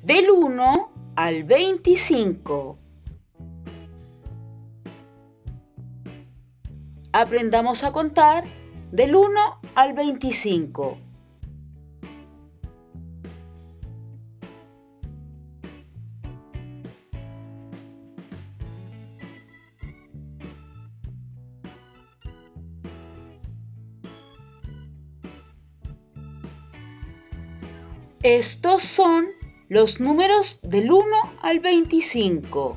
Del 1 al 25. Aprendamos a contar del 1 al 25. Estos son los números del 1 al 25.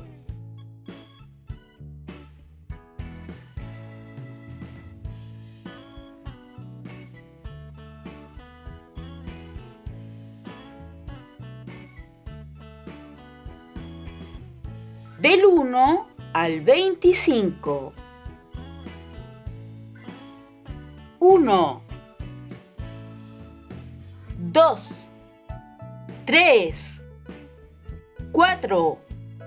Del 1 al 25. 1, 2, 3, 4,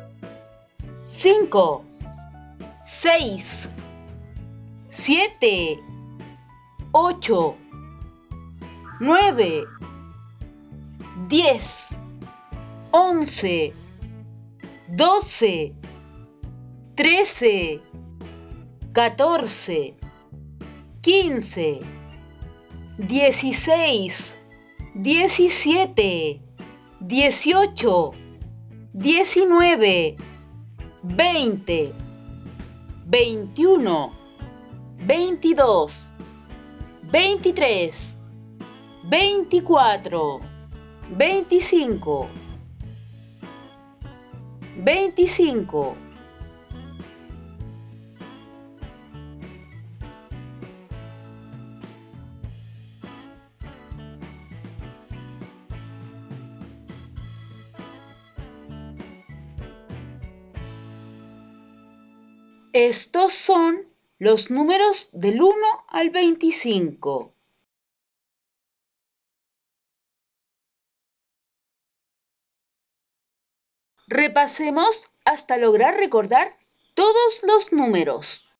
5, 6, 7, 8, 9, 10, 11, 12, 13, 14, 15, 16, 17, 18, 19, 20, 21, 22, 23, 24, 25, 25. Estos son los números del 1 al 25. Repasemos hasta lograr recordar todos los números.